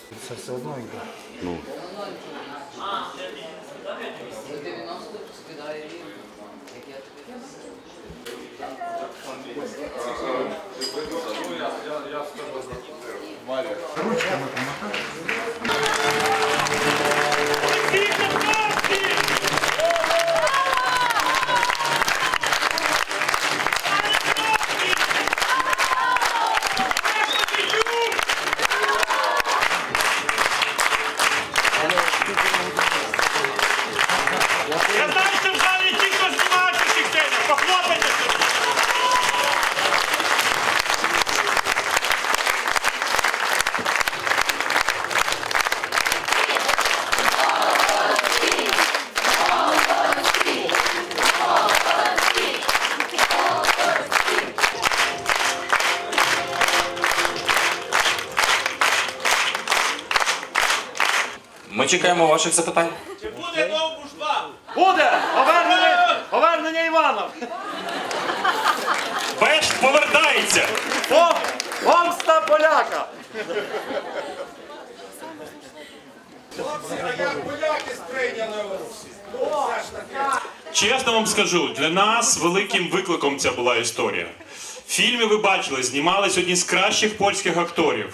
Це все одно йде. Ну. Ручками помахати. Я знаю, що в залі ті, хто знімають у цих сценах, похлопайте собі. Ми чекаємо ваших запитань. Чи буде Довбуш 2? Буде! Повернення Іванов! Бешт повертається. Помста поляка! Чесно вам скажу, для нас великим викликом ця була історія. Фільми ви бачили, знімались одні з кращих польських акторів.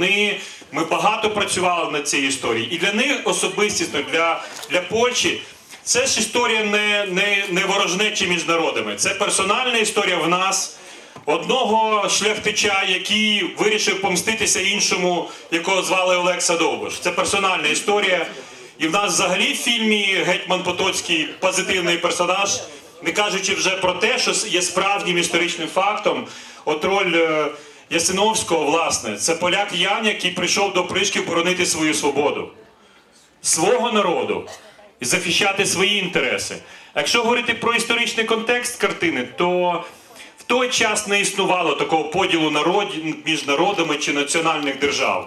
Ми багато працювали над цією історією. І для них особистісно, для Польщі, це ж історія не ворожнечі між народами. Це персональна історія в нас, одного шляхтича, який вирішив помститися іншому, якого звали Олекса Довбуш. Це персональна історія. І в нас взагалі в фільмі Гетьман Потоцький позитивний персонаж, не кажучи вже про те, що є справжнім історичним фактом. От роль Ясиновського, власне, це поляк Ян, який прийшов до Пришків боронити свою свободу, свого народу і захищати свої інтереси. А якщо говорити про історичний контекст картини, то в той час не існувало такого поділу між народами чи національних держав.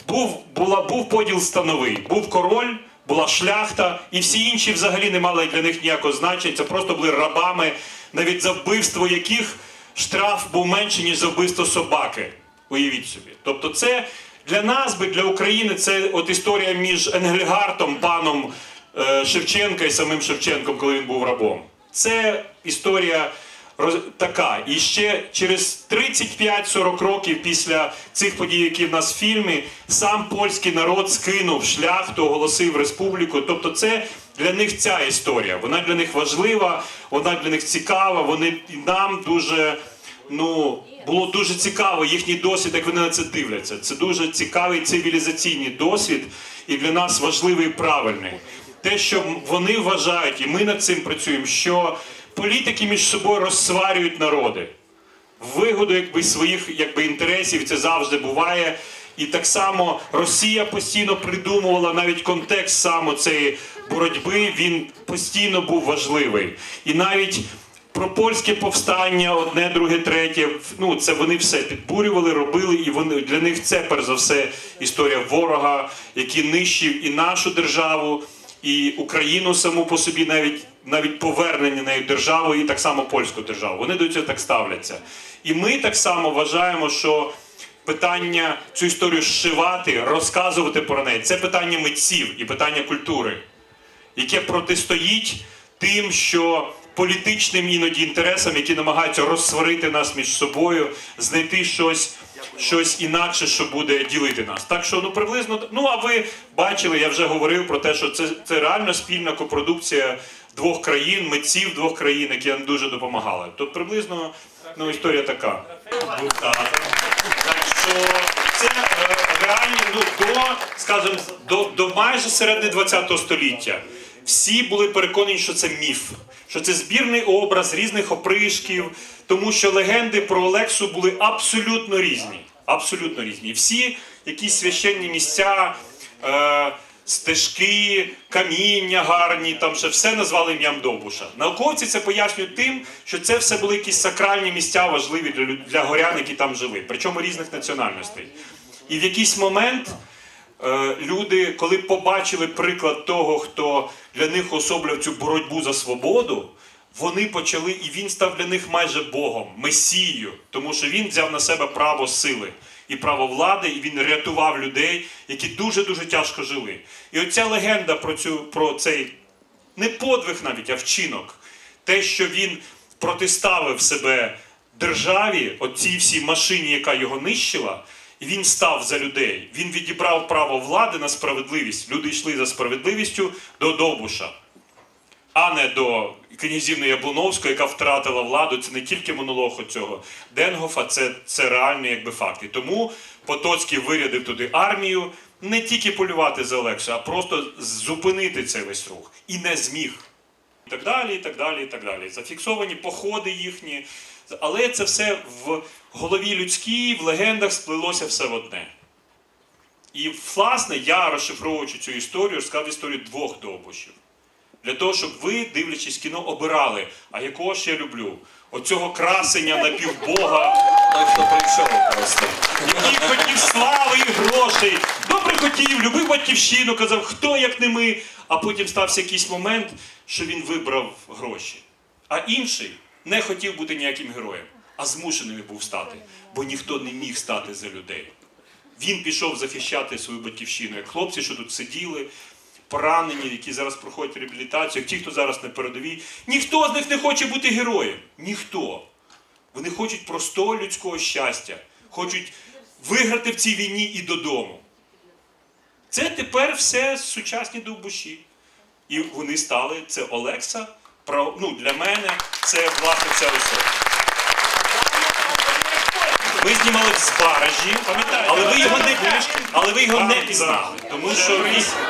Був поділ становий, був король, була шляхта, і всі інші взагалі не мали для них ніякого значення, це просто були рабами, навіть за вбивство яких штраф був менший, ніж за вбивство собаки. Уявіть собі. Тобто це для нас, для України, це от історія між Енгельгартом, паном Шевченка і самим Шевченком, коли він був рабом. Це історія така. І ще через 35-40 років після цих подій, які в нас в фільмі, сам польський народ скинув шляхту, оголосив республіку. Тобто це для них ця історія. Вона для них важлива, вона для них цікава. І нам дуже, було дуже цікаво їхній досвід, як вони на це дивляться. Це дуже цікавий цивілізаційний досвід і для нас важливий і правильний. Те, що вони вважають, і ми над цим працюємо, що політики між собою розсварюють народи. В вигоду своїх інтересів, це завжди буває. І так само Росія постійно придумувала навіть контекст саме цієї боротьби, він постійно був важливий. І навіть про польське повстання, одне, друге, третє, це вони все підбурювали, робили, і для них це, перш за все, історія ворога, який нищив і нашу державу, і Україну саму по собі, навіть повернення нею державу, і так само польську державу. Вони до цього так ставляться. І ми так само вважаємо, що питання цю історію зшивати, розказувати про неї, це питання митців і питання культури, яке протистоїть тим, що політичним іноді інтересам, які намагаються розсварити нас між собою, знайти щось інакше, що буде ділити нас. Так що, приблизно, а ви бачили, я вже говорив про те, що це реально спільна копродукція двох країн, митців двох країн, які нам дуже допомагали. То приблизно, історія така. Так що це реально, до майже середини ХХ століття всі були переконані, що це міф, що це збірний образ різних опришків, тому що легенди про Олексу були абсолютно різні. Абсолютно різні. Всі якісь священні місця, стежки, каміння гарні, там ще все назвали ім'ям Довбуша. Науковці це пояснюють тим, що це все були якісь сакральні місця важливі для горян, які там жили, причому різних національностей. І в якийсь момент люди, коли побачили приклад того, хто для них особлював цю боротьбу за свободу, вони почали, і він став для них майже Богом, Месією, тому що він взяв на себе право сили. і право влади, і він рятував людей, які дуже-дуже тяжко жили. І оця легенда про цей, не подвиг навіть, а вчинок, те, що він протиставив себе державі, оцій всій машині, яка його нищила, і він став за людей. Він відібрав право влади на справедливість. Люди йшли за справедливістю до Довбуша, а не до князівни Яблоновської, яка втратила владу. Це не тільки монолог оцього Денгофа, це реальний якби факт. І тому Потоцький вирядив туди армію не тільки полювати за Олексію, а просто зупинити цей весь рух. І не зміг. І так далі, і так далі, і так далі. Зафіксовані походи їхні. Але це все в голові людській, в легендах сплилося все в одне. І, власне, я, розшифровуючи цю історію, розказав історію двох Довбушів. Для того, щоб ви, дивлячись кіно, обирали, а якого ж я люблю? Оцього красення напівбога, Той, хто прийшов просто. який хотів слави і грошей, добре хотів, любив батьківщину, казав, хто як не ми. А потім стався якийсь момент, що він вибрав гроші. А інший не хотів бути ніяким героєм, а змушений був стати, бо ніхто не міг стати за людей. Він пішов захищати свою батьківщину, як хлопці, що тут сиділи, поранені, які зараз проходять реабілітацію, як ті, хто зараз на передовій. Ніхто з них не хоче бути героєм. Ніхто. Вони хочуть простого людського щастя. Хочуть виграти в цій війні і додому. Це тепер все сучасні довбуші. І вони стали, це Олекса, для мене, це власне ця особа. Ми знімали в Збаражі, але ви його не пізнали. Тому що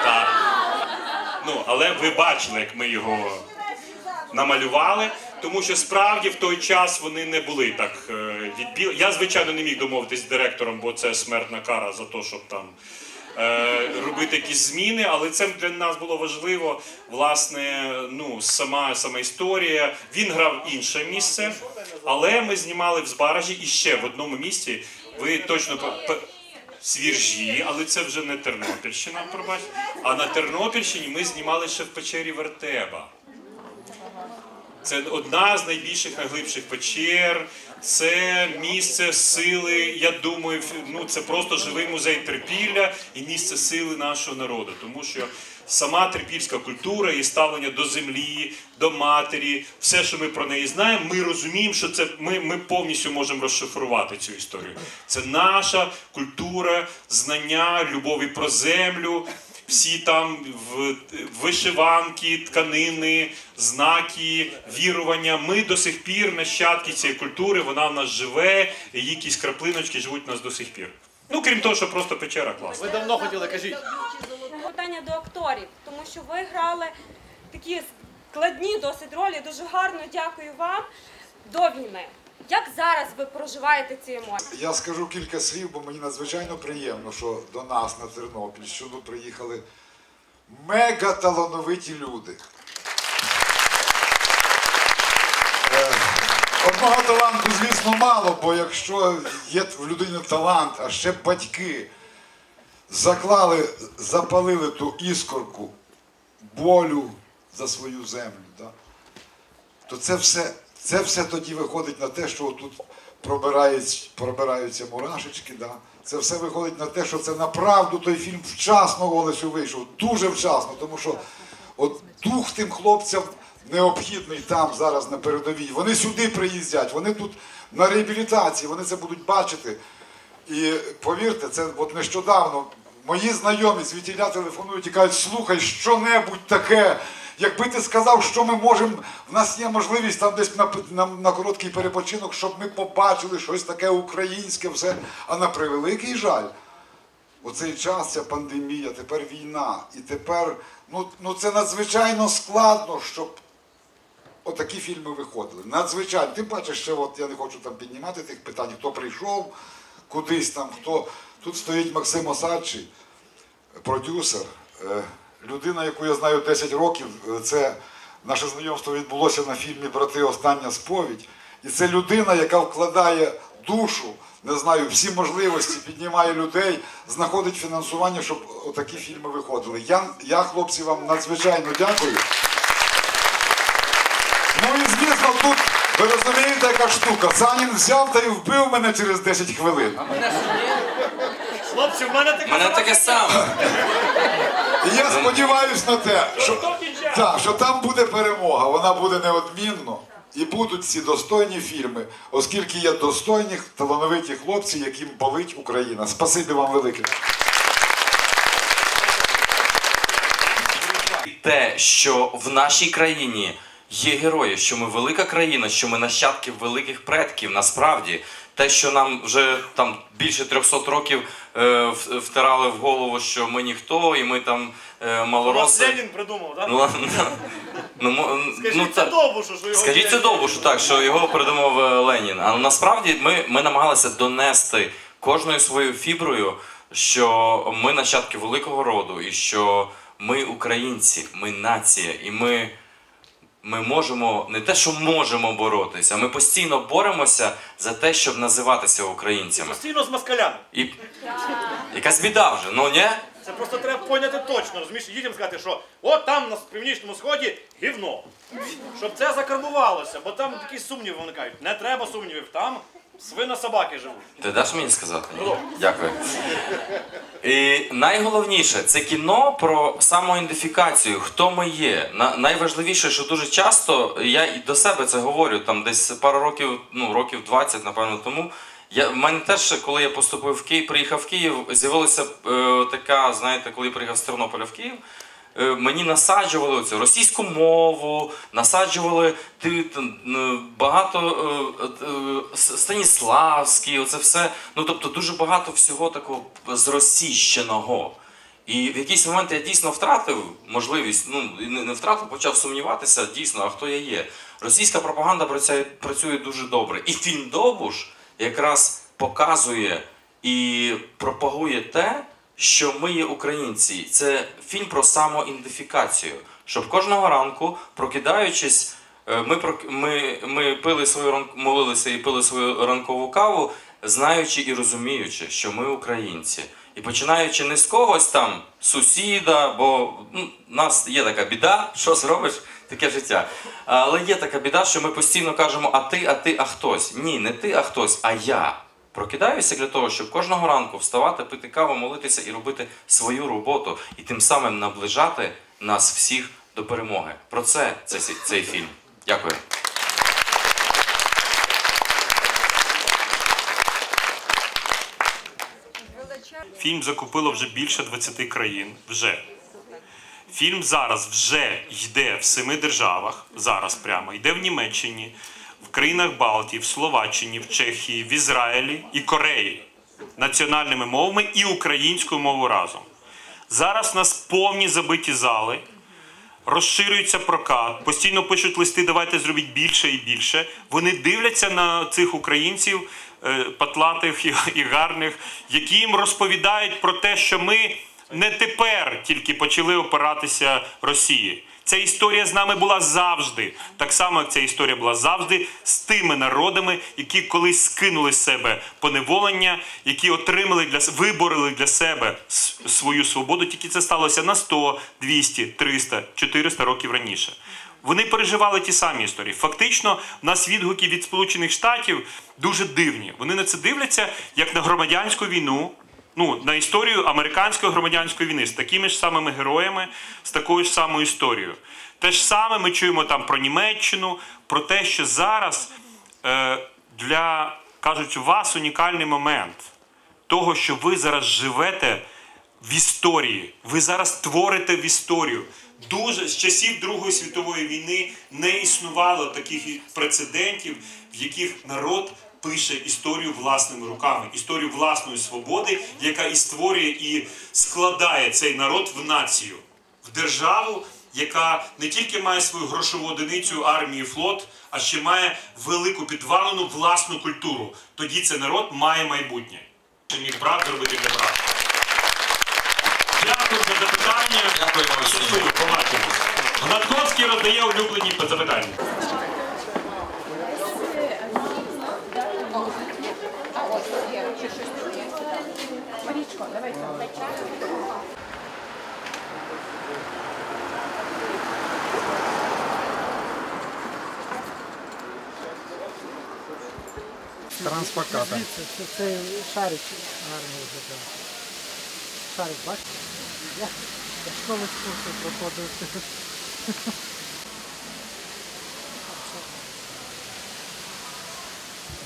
але ви бачили, як ми його намалювали. Тому що справді в той час вони не були так відбілені. Я, звичайно, не міг домовитись з директором, бо це смертна кара за те, щоб там робити якісь зміни, але це для нас було важливо, власне, сама історія. Він грав інше місце, але ми знімали в Збаражі і ще в одному місці. Ви точно Свіржі, але це вже не Тернопільщина, пробачте. А на Тернопільщині ми знімали ще в печері Вертеба. Це одна з найбільших, найглибших печер, це місце сили, я думаю, це просто живий музей Трипілля і місце сили нашого народу. Тому що сама трипільська культура і ставлення до землі, до матері, все, що ми про неї знаємо, ми розуміємо, що це ми повністю можемо розшифрувати цю історію. Це наша культура, знання, любові про землю, всі там вишиванки, тканини, знаки, вірування. Ми до сих пір нащадки цієї культури, вона в нас живе, і її якісь краплиночки живуть в нас до сих пір. Крім того, що просто печера класна. Ви давно хотіли, кажіть. Питання до акторів, тому що ви грали такі складні досить ролі, дуже гарно, дякую вам, до війни. Як зараз ви проживаєте ці емоції? Я скажу кілька слів, бо мені надзвичайно приємно, що до нас на Тернопільщину приїхали мега-талановиті люди. Одного таланту, звісно, мало, бо якщо є в людині талант, а ще батьки запалили ту іскорку болю за свою землю, то це все тоді виходить на те, що тут пробираються мурашечки. Це все виходить на те, що це направду той фільм вчасно Олесю вийшов, дуже вчасно, тому що дух тим хлопцям необхідний там зараз на передовій. Вони сюди приїздять, вони тут на реабілітації, вони це будуть бачити. І повірте, це нещодавно мої знайомі звідтіля телефонують і кажуть, слухай, що-небудь таке. Якби ти сказав, що ми можемо, в нас є можливість там десь на короткий перепочинок, щоб ми побачили щось таке українське, все. А на превеликий жаль, оцей час, ця пандемія, тепер війна. І тепер, це надзвичайно складно, щоб отакі фільми виходили. Надзвичайно. Ти бачиш, ще я не хочу там піднімати тих питань, хто прийшов кудись там, хто. Тут стоїть Максим Осадчий, продюсер. Людина, яку я знаю 10 років, це наше знайомство відбулося на фільмі «Брати. Остання сповідь». І це людина, яка вкладає душу, не знаю, всі можливості, піднімає людей, знаходить фінансування, щоб отакі фільми виходили. Я, хлопці, вам надзвичайно дякую. І звісно, тут Ви розумієте, яка штука? Санін взяв та й вбив мене через 10 хвилин. Хлопці, в мене таке Мене таке саме. І я сподіваюся на те, що там буде перемога, вона буде неодмінно. І будуть ці достойні фільми, оскільки є достойні, талановиті хлопці, яким болить Україна. Спасибі вам велике. Те, що в нашій країні є герої, що ми велика країна, що ми нащадки великих предків, насправді. Те, що нам вже там більше 300 років втирали в голову, що ми ніхто, і ми там малороси. Ленін придумав, так? Ну, Скажіть це Довбушу, що його... Скажіть це Довбушу, так, що його придумав Ленін. А насправді ми намагалися донести кожною своєю фіброю, що ми нащадки великого роду, і що ми українці, ми нація, і ми можемо, не те, що можемо боротися, а ми постійно боремося за те, щоб називатися українцями. Постійно з москалями. І якась біда вже, ну ні? Це просто треба поняти точно, розумієш, дітям сказати, що от там на Північному Сході гівно. Щоб це закарбувалося, бо там такі сумніви виникають. Не треба сумнівів, там свино-собаки живуть. Ти даш мені сказати? Ні? Дякую. І найголовніше, це кіно про самоідентифікацію, хто ми є. Найважливіше, що дуже часто, я і до себе це говорю, там десь пару років, років 20, напевно, тому, в мене теж, коли я поступив в Київ, приїхав в Київ, з'явилася така, знаєте, коли я приїхав з Тернополя в Київ, мені насаджували цю російську мову, насаджували багато Станіславський, оце все, тобто дуже багато всього такого зросійщеного. І в якийсь момент я дійсно втратив можливість, не втратив, почав сумніватися дійсно, а хто я є. Російська пропаганда працює дуже добре. І фільм «Довбуш» якраз показує і пропагує те, що ми є українці. Це фільм про самоідентифікацію. Щоб кожного ранку, прокидаючись, ми пили молилися і пили свою ранкову каву, знаючи і розуміючи, що ми українці. І починаючи не з когось там, сусіда, бо в нас є така біда, що зробиш, таке життя. Але є така біда, що ми постійно кажемо «а ти, а хтось». Ні, не ти, а хтось, а я. Прокидаюся для того, щоб кожного ранку вставати, пити каву, молитися і робити свою роботу. І тим самим наближати нас всіх до перемоги. Про це цей фільм. Дякую. Фільм закупило вже більше 20 країн. Вже. Фільм зараз вже йде в 7 державах. Зараз прямо. Йде в Німеччині, в країнах Балтії, в Словаччині, в Чехії, в Ізраїлі і Кореї. Національними мовами і українською мовою разом. Зараз у нас повні забиті зали. Розширюється прокат, постійно пишуть листи, давайте зробіть більше і більше. Вони дивляться на цих українців, патлатих і гарних, які їм розповідають про те, що ми не тепер тільки почали опиратися Росії. Ця історія з нами була завжди. Так само, як ця історія була завжди з тими народами, які колись скинули з себе поневолення, які виборили для себе свою свободу. Тільки це сталося на 100, 200, 300, 400 років раніше. Вони переживали ті самі історії. Фактично, в нас відгуки від Сполучених Штатів дуже дивні. Вони на це дивляться, як на громадянську війну, на історію американської громадянської війни з такими ж самими героями, з такою ж самою історією. Те ж саме ми чуємо там про Німеччину, про те, що зараз кажуть, у вас унікальний момент того, що ви зараз живете в історії. Ви зараз творите в історію. З часів Другої світової війни не існувало таких прецедентів, в яких народ пише історію власними руками, історію власної свободи, яка і створює, і складає цей народ в націю, в державу, яка не тільки має свою грошову одиницю, армію, флот, а ще має велику підвалену власну культуру. Тоді цей народ має майбутнє. Що міг брат зробити для брата. Дякую за запитання. Дякую вам. Щасливо, побачимось. Гнатковський роздає улюблені запитання. Марічко, давай. Транспокатор. Звідси, це шарик гарний виглядає. Шарик, бачите? Я школу з курсу проходив.